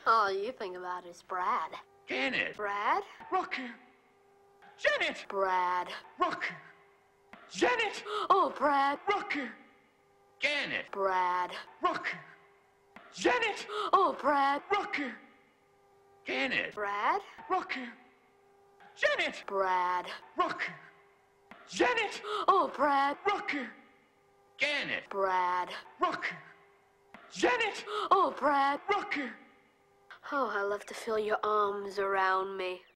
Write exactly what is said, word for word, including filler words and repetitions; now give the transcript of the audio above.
All you think about is Brad. Janet. Brad? Rocky. Janet. Brad. Rocky. Janet. Oh, Brad. Rocky. Janet. Brad. Rocky. Janet. Oh, Brad. Rocky. Janet. Brad. Rocky. Janet. Brad. Rocky. Janet. Oh, Brad. Rocky. Janet. Brad. Rocky. Janet. Oh, Brad. Rocky. Oh, I love to feel your arms around me.